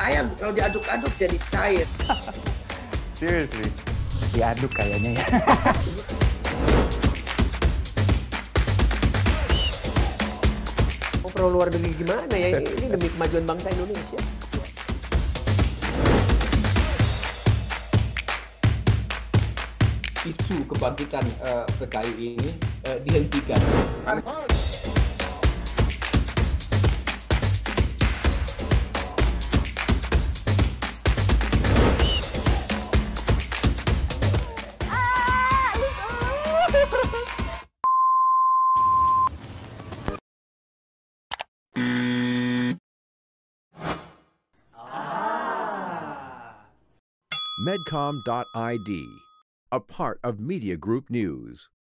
ayam kalau diaduk-aduk jadi cair. Seriously? Diaduk kayaknya ya. Oh, pro luar negeri gimana ya? Ini demi kemajuan bangsa Indonesia. Isu kebangkitan PKI ini dihentikan. Medcom.id, a part of Media Group News.